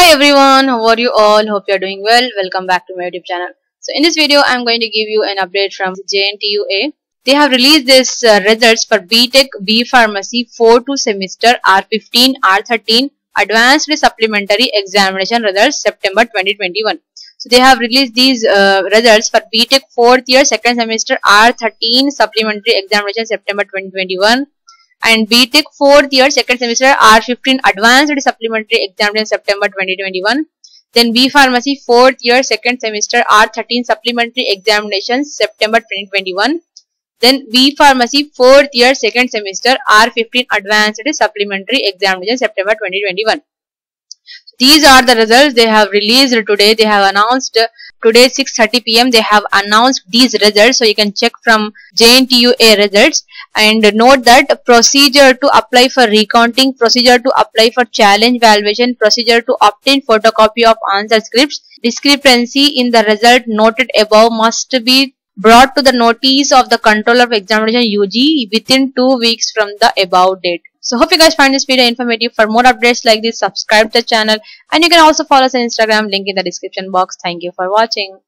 everyone, how are you all? Hope you are doing well. Welcome back to my YouTube channel. So in this video, I'm going to give you an update from JNTUA. They have released this results for BTech B Pharmacy 4-2 semester R15 R13 Advanced Supplementary Examination results September 2021. So they have released these results for BTech 4th year 2nd semester R13 Supplementary Examination September 2021. And BTech 4th year 2nd semester R15 Advanced Supplementary Examination September 2021. Then B Pharmacy 4th year 2nd semester R13 Supplementary Examinations September 2021. Then B Pharmacy 4th year 2nd semester R15 Advanced Supplementary Examination September 2021. These are the results they have released today. They have announced today 6:30 p.m. They have announced these results, so you can check from JNTUA results. And note that procedure to apply for recounting, procedure to apply for challenge valuation, procedure to obtain photocopy of answer scripts, discrepancy in the result noted above must be brought to the notice of the Controller of Examination UG within 2 weeks from the above date. So hope you guys find this video informative. For more updates like this, subscribe to the channel, and you can also follow us on Instagram, link in the description box. Thank you for watching.